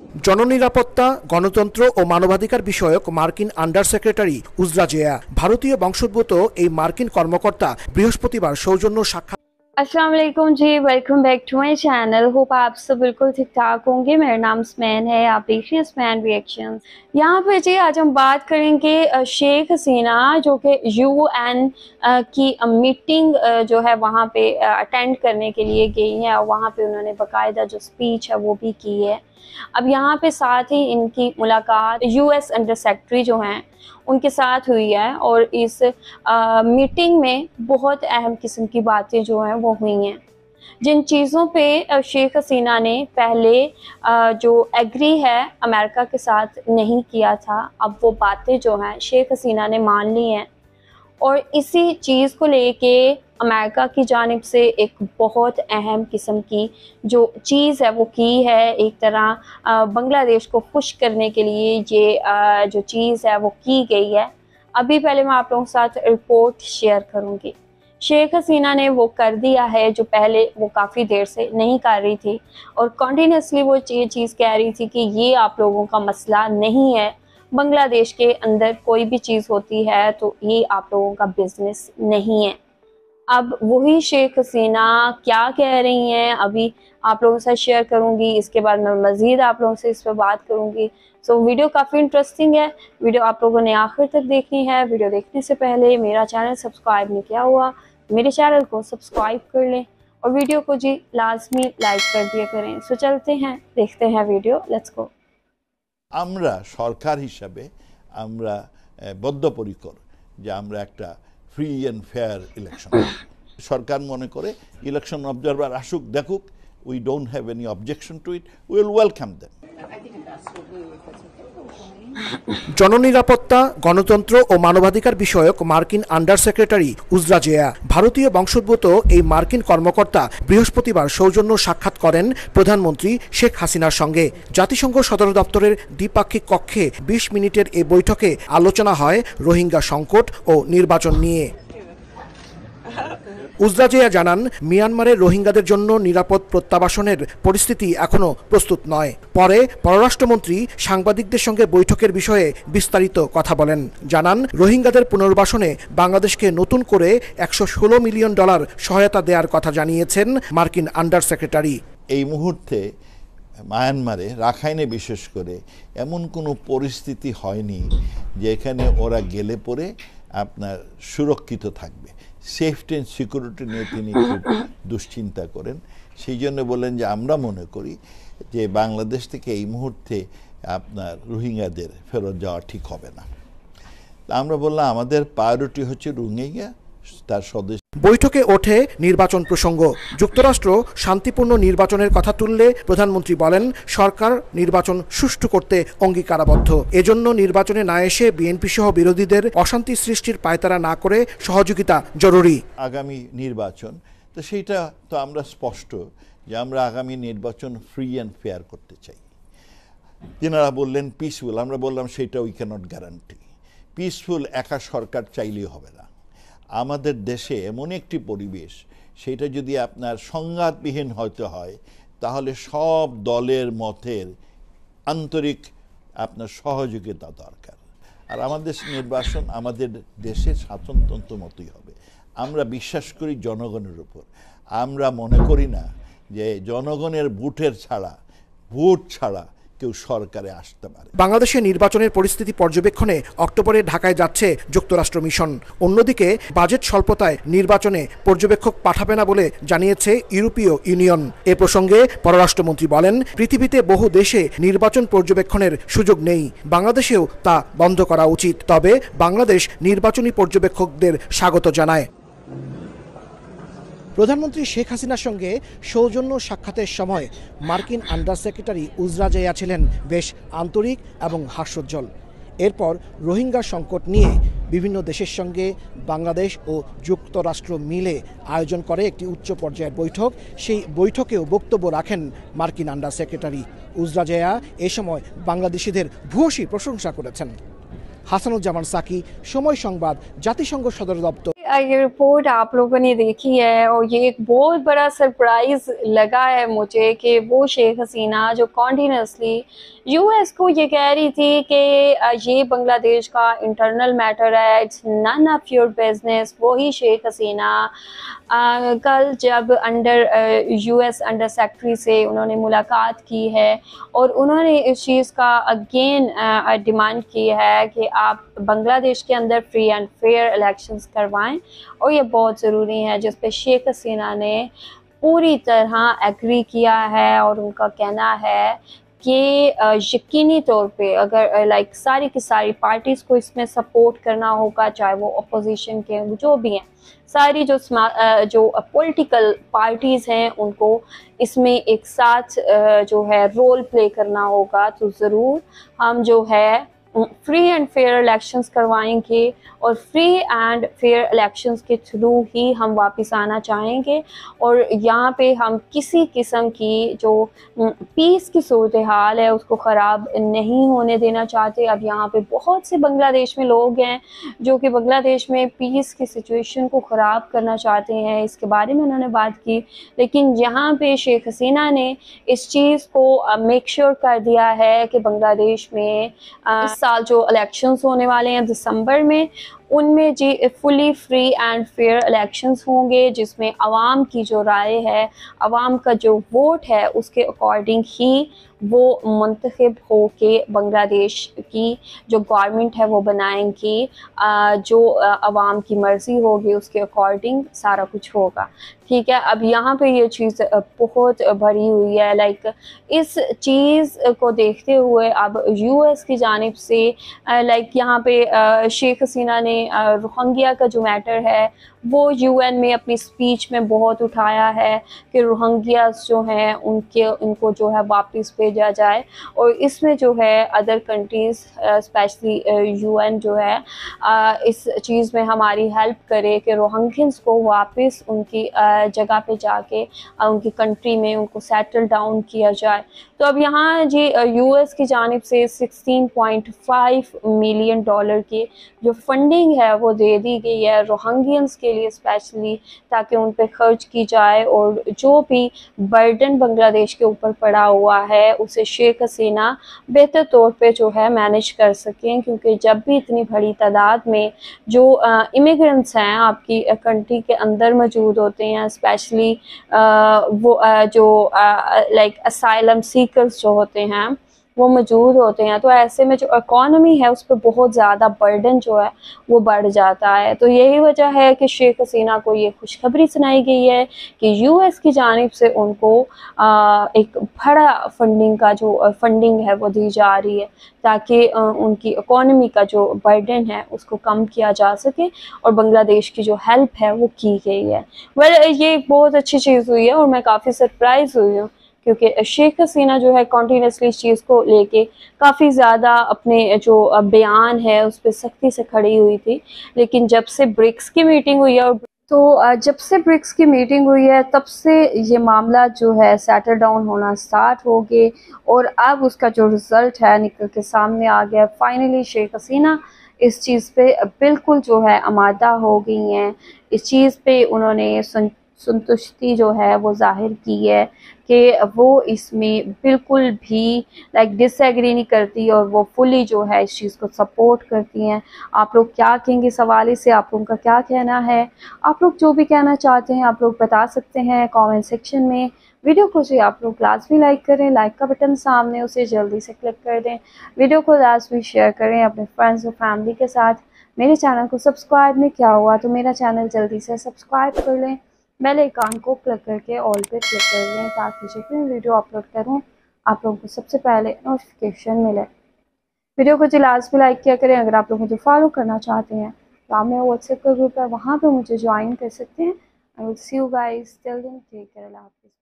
জননিরাপত্তা, গণতন্ত্র ও মানবাধিকার বিষয়ক মার্কিন আন্ডার সেক্রেটারি উজরা জেয়া ভারতীয় বংশোদ্ভূত এই মার্কিন কর্মকর্তা বৃহস্পতিবার সৌজন্য সাক্ষাৎ। अस्सलाम वालेकुम जी, welcome back to my channel. Hope आप सब बिल्कुल ठीक ठाक होंगे। मेरा नाम स्मैन है, आप देख रहे हैं स्मैन रिएक्शंस। यहाँ पे जी आज हम बात करेंगे शेख हसीना जो कि UN की मीटिंग जो है वहाँ पे अटेंड करने के लिए गई हैं और वहाँ पे उन्होंने बाकायदा जो स्पीच है वो भी की है। अब यहाँ पे साथ ही इनकी मुलाकात US अंडर सेक्रेटरी जो हैं उनके साथ हुई है और इस मीटिंग में बहुत अहम किस्म की बातें जो हैं वो हुई हैं। जिन चीज़ों पे शेख हसीना ने पहले जो एग्री है अमेरिका के साथ नहीं किया था, अब वो बातें जो हैं शेख हसीना ने मान ली हैं और इसी चीज़ को लेके अमेरिका की जानिब से एक बहुत अहम किस्म की जो चीज़ है वो की है। एक तरह बांग्लादेश को खुश करने के लिए ये जो चीज़ है वो की गई है। अभी पहले मैं आप लोगों के साथ रिपोर्ट शेयर करूँगी। शेख हसीना ने वो कर दिया है जो पहले वो काफ़ी देर से नहीं कर रही थी और कंटिन्यूसली वो ये चीज़ कह रही थी कि ये आप लोगों का मसला नहीं है, बांग्लादेश के अंदर कोई भी चीज़ होती है तो ये आप लोगों का बिजनेस नहीं है। अब वही शेख हसीना क्या कह रही हैं अभी आप लोगों के साथ शेयर करूंगी। इसके बाद मैं मज़ीद आप लोगों से इस पर बात करूंगी। सो वीडियो काफ़ी इंटरेस्टिंग है, वीडियो आप लोगों ने आखिर तक देखनी है। वीडियो देखने से पहले मेरा चैनल सब्सक्राइब नहीं किया हुआ, मेरे चैनल को सब्सक्राइब कर लें और वीडियो को जी लाजमी लाइक कर दिया करें। सो चलते हैं, देखते हैं वीडियो, लेट्स गो। আমরা সরকার হিসাবে আমরা বদ্ধপরিকর যে আমরা একটা ফ্রি অ্যান্ড ফেয়ার ইলেকশন। সরকার মনে করে ইলেকশন অবজারভার আসুক দেখুক, we don't have any objection to it, we will welcome them. জননিরাপত্তা, গণতন্ত্র ও মানবাধিকার বিষয়ক মার্কিন আন্ডার সেক্রেটারি উজরা জেয়া ভারতীয় বংশোদ্ভূত এই মার্কিন কর্মকর্তা বৃহস্পতিবার সৌজন্য সাক্ষাৎ করেন প্রধানমন্ত্রী শেখ হাসিনার সঙ্গে। জাতিসংঘ সদর দপ্তরের দ্বিপাক্ষিক কক্ষে 20 মিনিটের এই বৈঠকে আলোচনা হয় রোহিঙ্গা সংকট ও নির্বাচন নিয়ে। উজরা জেয়া জানান, মিয়ানমারের রোহিঙ্গাদের জন্য নিরাপদ প্রত্যাবাসনের পরিস্থিতি এখনো প্রস্তুত নয়। পরে পররাষ্ট্রমন্ত্রী সাংবাদিকদের সঙ্গে বৈঠকের বিষয়ে বিস্তারিত কথা বলেন। জানান, রোহিঙ্গাদের পুনর্বাসনে বাংলাদেশকে নতুন করে $116 মিলিয়ন সহায়তা দেওয়ার কথা জানিয়েছেন মার্কিন আন্ডার সেক্রেটারি। এই মুহূর্তে মায়ানমারে, রাখাইনে বিশেষ করে এমন কোনো পরিস্থিতি হয়নি যেখানে ওরা গেলে পরে আপনার সুরক্ষিত থাকবে। সেফটি অ্যান্ড সিকিউরিটি নিয়ে তিনি খুব দুশ্চিন্তা করেন। সেই জন্য বলেন যে আমরা মনে করি যে বাংলাদেশ থেকে এই মুহূর্তে আপনার রোহিঙ্গাদের ফেরত যাওয়া ঠিক হবে না। আমরা বললাম আমাদের প্রায়োরিটি হচ্ছে রোহিঙ্গা তার সদস্য। বৈঠকে ওঠে নির্বাচন প্রসঙ্গ। যুক্তরাষ্ট্র শান্তিপূর্ণ নির্বাচনের কথা তুললে প্রধানমন্ত্রী বলেন, সরকার নির্বাচন সুষ্ঠু করতে অঙ্গীকারাবদ্ধ। এজন্য নির্বাচনে না এসে বিএনপি সহ বিরোধীদের অশান্তি সৃষ্টির পায়তারা না করে সহযোগিতা জরুরি। আগামী নির্বাচন তো সেইটা তো আমরা স্পষ্ট যে আমরা আগামী নির্বাচন ফ্রি অ্যান্ড ফেয়ার করতে চাই। তেনারা বললেন পিসফুল, আমরা বললাম সেটা উই ক্যানট গ্যারান্টি। পিসফুল একা সরকার চাইলেই হবে না। আমাদের দেশে এমন একটি পরিবেশ, সেটা যদি আপনার সংঘাতবিহীন হতে হয় তাহলে সব দলের মতের আন্তরিক আপনার সহযোগিতা দরকার। আর আমাদের নির্বাচন আমাদের দেশের শাসনতন্ত্র মতোই হবে। আমরা বিশ্বাস করি জনগণের উপর। আমরা মনে করি না যে জনগণের ভোট ছাড়া কেউ সরকারে আসতে পারে। বাংলাদেশের নির্বাচনের পরিস্থিতি পর্যবেক্ষণে অক্টোবরে ঢাকায় যাচ্ছে যুক্তরাষ্ট্র মিশন। অন্যদিকে বাজেট স্বল্পতায় নির্বাচনে পর্যবেক্ষক পাঠাবে না বলে জানিয়েছে ইউরোপীয় ইউনিয়ন। এ প্রসঙ্গে পররাষ্ট্রমন্ত্রী বলেন, পৃথিবীতে বহু দেশে নির্বাচন পর্যবেক্ষণের সুযোগ নেই, বাংলাদেশেও তা বন্ধ করা উচিত। তবে বাংলাদেশ নির্বাচনী পর্যবেক্ষকদের স্বাগত জানায়। প্রধানমন্ত্রী শেখ হাসিনার সঙ্গে সৌজন্য সাক্ষাতের সময় মার্কিন আন্ডার সেক্রেটারি উজরা জেয়া ছিলেন বেশ আন্তরিক এবং হাস্যোজ্জ্বল। এরপর রোহিঙ্গা সংকট নিয়ে বিভিন্ন দেশের সঙ্গে বাংলাদেশ ও যুক্তরাষ্ট্র মিলে আয়োজন করে একটি উচ্চ পর্যায়ের বৈঠক। সেই বৈঠকেও বক্তব্য রাখেন মার্কিন আন্ডার সেক্রেটারি উজরা জেয়া। এ সময় বাংলাদেশিদের ভূয়সী প্রশংসা করেছেন। হাসানুজ্জামান সাকি, সময় সংবাদ, জাতিসংঘ সদর দপ্তর। ये रिपोर्ट आप लोगों ने देखी है और ये एक बहुत बड़ा सरप्राइज लगा है मुझे कि वो शेख हसीना जो कॉन्टिन्यूसली यूएस को ये कह रही थी कि ये बांग्लादेश का इंटरनल मैटर है, it's none of your business, वही शेख हसीना कल जब यूएस अंडर सेक्रेटरी से उन्होंने मुलाकात की है और उन्होंने इस चीज़ का अगेन डिमांड की है कि आप बांग्लादेश के अंदर फ्री एंड फेयर इलेक्शंस करवाएं और ये बहुत ज़रूरी है, जिस पे शेख हसीना ने पूरी तरह एग्री किया है और उनका कहना है कि यकीनी तौर पे अगर लाइक सारी की सारी पार्टीज़ को इसमें सपोर्ट करना होगा, चाहे वो अपोजिशन के जो भी हैं, सारी जो पॉलिटिकल पार्टीज़ हैं उनको इसमें एक साथ जो है रोल प्ले करना होगा। तो ज़रूर हम जो है फ्री एंड फेयर इलेक्शंस करवाएंगे और फ्री एंड फेयर इलेक्शंस के थ्रू ही हम वापस आना चाहेंगे और यहाँ पे हम किसी किस्म की जो पीस की सूरत हाल है उसको ख़राब नहीं होने देना चाहते। अब यहाँ पे बहुत से बांग्लादेश में लोग हैं जो कि बांग्लादेश में पीस की सिचुएशन को ख़राब करना चाहते हैं, इसके बारे में उन्होंने बात की। लेकिन यहाँ पे शेख हसीना ने इस चीज़ को मेक श्योर कर दिया है कि बांग्लादेश में इस साल जो इलेक्शंस होने वाले हैं दिसंबर में, उनमें जी fully free and fair elections होंगे, जिसमें आवाम की जो राय है, आवाम का जो वोट है, उसके अकॉर्डिंग ही वो मुंतखब हो के बांग्लादेश की जो गवर्नमेंट है वो बनाएंगी। जो आवाम की मर्ज़ी होगी उसके अकॉर्डिंग सारा कुछ होगा। ठीक है, अब यहाँ पे ये चीज़ बहुत भरी हुई है। लाइक इस चीज़ को देखते हुए अब यूएस की जानिब से लाइक यहाँ पे शेख हसीना ने रोहिंग्या का जो मैटर है वो यूएन में अपनी स्पीच में बहुत उठाया है कि रोहिंग्यास जो हैं उनको जो है वापस भेजा जाए और इसमें जो है अदर कंट्रीज़ स्पेशली यूएन जो है इस चीज़ में हमारी हेल्प करे कि रोहिंग्यंस को वापस उनकी जगह पे जाके उनकी कंट्री में उनको सेटल डाउन किया जाए। तो अब यहाँ जी यूएस की जानिब से 16.5 मिलियन डॉलर की जो फंडिंग है वो दे दी गई है रोहिंग्यंस के लिए स्पेशली, ताकि उन पे खर्च की जाए और जो भी बर्डन बांग्लादेश के ऊपर पड़ा हुआ है उसे शेख हसीना बेहतर तौर पे जो है मैनेज कर सकें। क्योंकि जब भी इतनी बड़ी तादाद में जो इमिग्रेंट्स हैं आपकी कंट्री के अंदर मौजूद होते हैं, स्पेशली वो जो लाइक असाइलम सीकर्स जो होते हैं वो मौजूद होते हैं, तो ऐसे में जो इकॉनमी है उस पर बहुत ज़्यादा बर्डन जो है वो बढ़ जाता है। तो यही वजह है कि शेख हसीना को ये खुशखबरी सुनाई गई है कि यूएस की जानिब से उनको एक बड़ा फंडिंग है वो दी जा रही है, ताकि उनकी इकॉनमी का जो बर्डन है उसको कम किया जा सके और बांग्लादेश की जो हेल्प है वो की गई है। ये एक बहुत अच्छी चीज़ हुई है और मैं काफ़ी सरप्राइज़ हुई हूँ, क्योंकि शेख हसीना जो है कॉन्टीन्यूसली इस चीज़ को लेके काफ़ी ज़्यादा अपने जो बयान है उस पर सख्ती से खड़ी हुई थी। लेकिन जब से ब्रिक्स की मीटिंग हुई है जब से ब्रिक्स की मीटिंग हुई है तब से ये मामला जो है सेटल डाउन होना स्टार्ट हो गए और अब उसका जो रिज़ल्ट है निकल के सामने आ गया। फाइनली शेख हसीना इस चीज़ पे बिल्कुल जो है आमादा हो गई हैं। इस चीज़ पे उन्होंने संतुष्टि जो है वो जाहिर की है कि वो इसमें बिल्कुल भी लाइक डिसएग्री नहीं करती और वो फुली जो है इस चीज़ को सपोर्ट करती हैं। आप लोग क्या कहेंगे इस हवाले से, आप लोगों का क्या कहना है? आप लोग जो भी कहना चाहते हैं आप लोग बता सकते हैं कमेंट सेक्शन में। वीडियो को जो आप लोग लाजमी लाइक करें, लाइक का बटन सामने उसे जल्दी से क्लिक कर दें। वीडियो को लाजमी शेयर करें अपने फ्रेंड्स और फैमिली के साथ। मेरे चैनल को सब्सक्राइब नहीं किया हुआ तो मेरा चैनल जल्दी से सब्सक्राइब कर लें, बेल आइकन को क्लिक करके ऑल पे क्लिक कर लें, ताकि जब भी वीडियो अपलोड करूं आप लोगों को सबसे पहले नोटिफिकेशन मिले। वीडियो को जो लाजमी लाइक किया करें। अगर आप लोग मुझे फॉलो करना चाहते हैं तो आप मेरा व्हाट्सएप का ग्रुप है, वहाँ पे मुझे ज्वाइन कर सकते हैं। I will see you guys, till then take care, अल्लाह हाफिज़।